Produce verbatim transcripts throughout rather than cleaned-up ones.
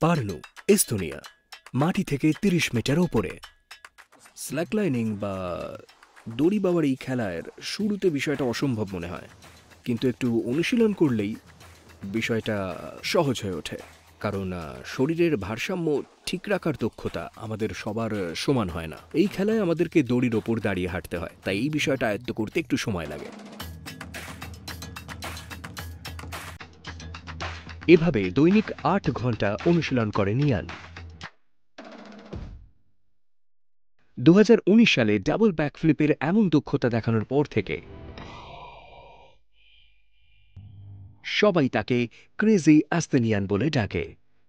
পারনু, Estonia, মাটি থেকে তিরিশ মিটার ওপরে। স্ল্যাকলাইনিং বা দড়ি বাওয়ার এই খেলার শুরুতে বিষয়টা অসম্ভব মনে হয়, কিন্তু একটু অনুশীলন করলেই বিষয়টা সহজ হয়ে ওঠে। কারণ শরীরের ভারসাম্য ঠিক রাখার দক্ষতা আমাদের সবার সমান হয় না। এই খেলায় আমাদেরকে দড়ির ওপর দাঁড়িয়ে হাঁটতে হয়, তাই এই বিষয়টা আয়ত্ত করতে একটু সময় লাগে। এভাবে দৈনিক আট ঘন্টা অনুশীলন করেন ইয়ান। দু হাজার উনিশ সালে ডাবল ব্যাকফ্লিপের এমন দক্ষতা দেখানোর পর থেকে সবাই তাকে ক্রেজি অ্যাস্তেনিয়ান বলে ডাকে।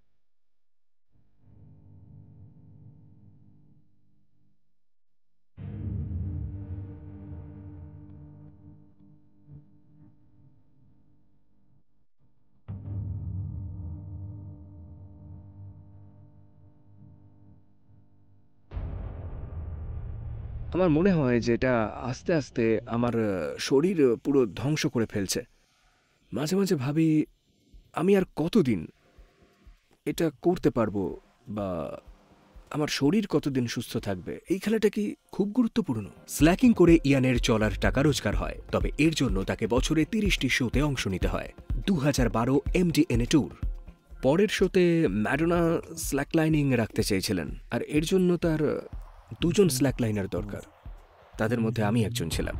আমার মনে হয় যে এটা আস্তে আস্তে আমার শরীর পুরো ধ্বংস করে ফেলছে। মাঝে মাঝে ভাবি, আমি আর কতদিন এটা করতে পারবো, বা আমার শরীর কতদিন সুস্থ থাকবে। এই খেলাটা কি খুব গুরুত্বপূর্ণ? স্ল্যাকিং করে ইয়ানের চলার টাকা রোজগার হয়, তবে এর জন্য তাকে বছরে তিরিশটি শোতে অংশ নিতে হয়। দু হাজার বারো এমডিএনএ ট্যুর। পরের শোতে ম্যাডোনা স্ল্যাকলাইনিং রাখতে চেয়েছিলেন, আর এর জন্য তার দুজন স্ল্যাকলাইনার দরকার। তাদের মধ্যে আমি একজন ছিলাম।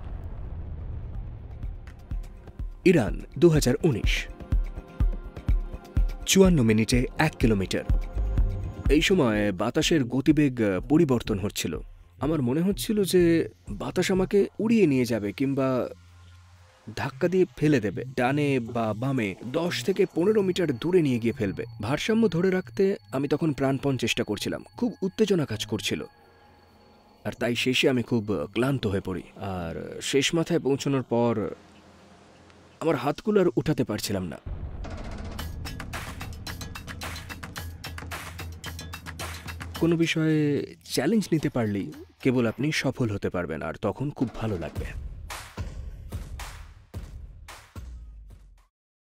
ইরান দু হাজার উনিশ। চুয়ান্ন মিনিটে এক কিলোমিটার। এই সময় বাতাসের গতিবেগ পরিবর্তন হচ্ছিল। আমার মনে হচ্ছিল যে বাতাস আমাকে উড়িয়ে নিয়ে যাবে কিংবা ধাক্কা দিয়ে ফেলে দেবে, ডানে বা বামে দশ থেকে পনেরো মিটার দূরে নিয়ে গিয়ে ফেলবে। ভারসাম্য ধরে রাখতে আমি তখন প্রাণপণ চেষ্টা করছিলাম। খুব উত্তেজনা কাজ করছিল, আর তাই শেষে আমি খুব ক্লান্ত হয়ে পড়ি। আর শেষ মাথায় পৌঁছানোর পর আমার হাতগুলো আর উঠাতে পারছিলাম না। কোনো বিষয়ে চ্যালেঞ্জ নিতে পারলেই কেবল আপনি সফল হতে পারবেন, আর তখন খুব ভালো লাগবে।